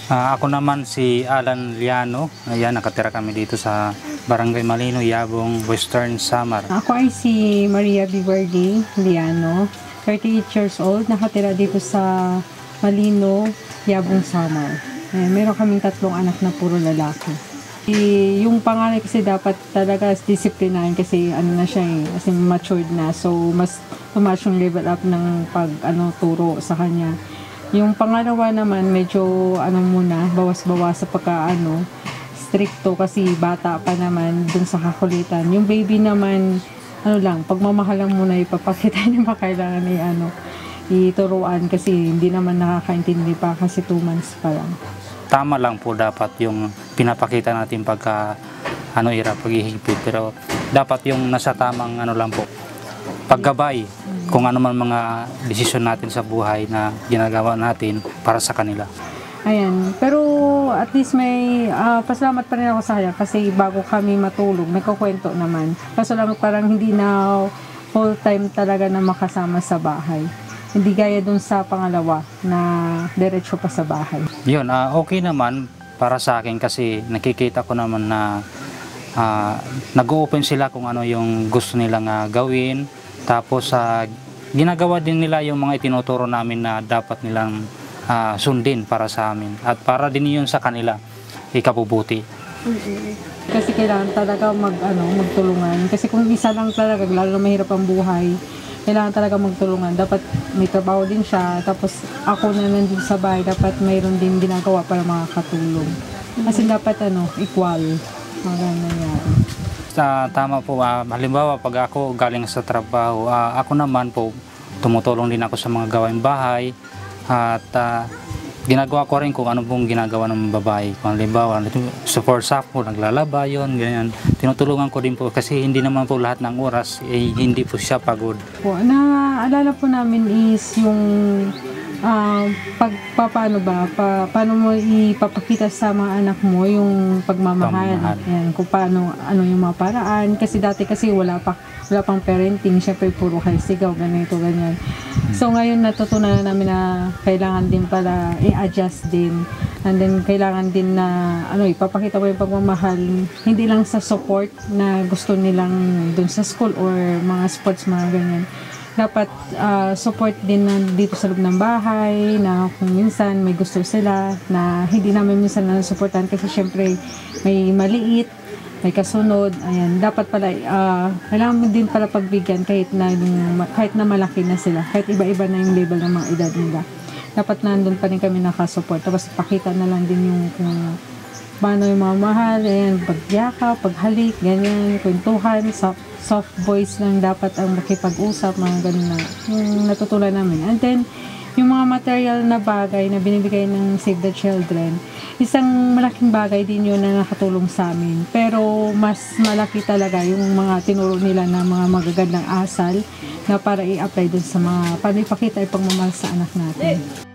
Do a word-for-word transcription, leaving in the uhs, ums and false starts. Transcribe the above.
Ah, ako naman si Alan Liano. Ayan, nakatira kami dito sa Barangay Malino, Yabong, Western Samar. Ako ay si Maria Bivardi Liano, thirty-eight years old, nakatira dito sa Malino, Yabong, Samar. Eh, meron kaming tatlong anak na puro lalaki. Eh, yung panganay kasi dapat talaga disiplinahin kasi ano na siya eh, kasi matured na. So, mas tumaas yung level up ng pag ano, turo sa kanya. Yung pangalawa naman, medyo ano muna, bawas-bawas sa pagka ano, stricto kasi bata pa naman dun sa kakulitan. Yung baby naman, ano lang, pagmamahal lang muna ipapakita niya ba kailangan ni ano, ituruan kasi hindi naman nakakaintindi pa kasi two months pa lang. Tama lang po dapat yung pinapakita natin pagka ano ira paghihigpit, pero dapat yung nasa tamang ano lang po, paggabay kung ano man mga desisyon natin sa buhay na ginagawa natin para sa kanila. Ayan, pero at least may uh, pasalamat pa rin ako sa kanya kasi bago kami matulog, nagkukwento naman. Kaso lang parang hindi na full time talaga na makasama sa bahay. Hindi gaya dun sa pangalawa na diretso pa sa bahay. Yun, uh, okay naman para sa akin kasi nakikita ko naman na uh, nag-open sila kung ano yung gusto nilang uh, gawin. Tapos uh, ginagawa din nila yung mga itinuturo namin na dapat nilang uh, sundin para sa amin. At para din yun sa kanila, ikabubuti. Mm-hmm. Kasi kailangan talaga mag, ano, magtulungan. Kasi kung isa lang talaga, lalo na mahirap ang buhay, kailangan talaga magtulungan. Dapat may trabaho din siya. Tapos ako na nandun sa bahay, dapat mayroon din ginagawa para makakatulong. Kasi dapat ano, equal. Maganda nangyari. Uh, tama po, uh, halimbawa pag ako galing sa trabaho, uh, ako naman po tumutulong din ako sa mga gawaing bahay at uh, ginagawa ko rin kung ano pong ginagawa ng babae. Kung halimbawa, support staff po, naglalaba yun, ganyan. Tinutulungan ko din po kasi hindi naman po lahat ng oras, eh, hindi po siya pagod. Po, naalala po namin is yung uh, pag, pa, paano ba, pa, paano mo ipapakita sa mga anak mo yung pagmamahal. Pamahal. Yan, kung paano, ano yung mga paraan. Kasi dati kasi wala pa, wala pang parenting, syempre puro kayo sigaw, ganito, ganyan. So ngayon natutunan na namin na kailangan din pala i-adjust din. And then kailangan din na ano, ipapakita mo yung pagmamahal hindi lang sa support na gusto nilang dun sa school or mga sports, mga ganyan. Dapat uh, support din na dito sa loob ng bahay na kung minsan may gusto sila na hindi namin minsan na supportan kasi syempre may maliit, may kasunod, ayan, dapat pala, uh, kailangan mo din pala pagbigyan kahit na, kahit na malaki na sila, kahit iba-iba na yung level ng mga edad nila. Dapat nandun pa rin kami nakasupport, tapos pakita na lang din yung kung paano yung mga mahal, ayan, pagyaka, paghalik, ganyan, kwentuhan, soft, soft voice lang dapat ang makipag-usap, mga ganun na, yung natutunan namin. And then, yung mga material na bagay na binibigay ng Save the Children, isang malaking bagay din yun na nakatulong sa amin. Pero mas malaki talaga yung mga tinuro nila na mga magagandang asal na para i-apply dun sa mga, paano ipakita yung pagmamahal sa anak natin.